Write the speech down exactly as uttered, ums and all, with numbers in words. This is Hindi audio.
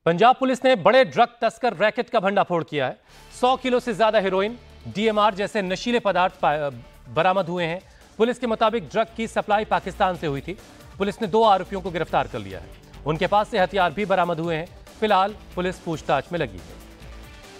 पंजाब पुलिस ने बड़े ड्रग तस्कर रैकेट का भंडाफोड़ किया है। सौ किलो से ज्यादा हेरोइन, डीएमआर जैसे नशीले पदार्थ बरामद हुए हैं। पुलिस के मुताबिक ड्रग की सप्लाई पाकिस्तान से हुई थी। पुलिस ने दो आरोपियों को गिरफ्तार कर लिया है। उनके पास से हथियार भी बरामद हुए हैं। फिलहाल पुलिस पूछताछ में लगी है।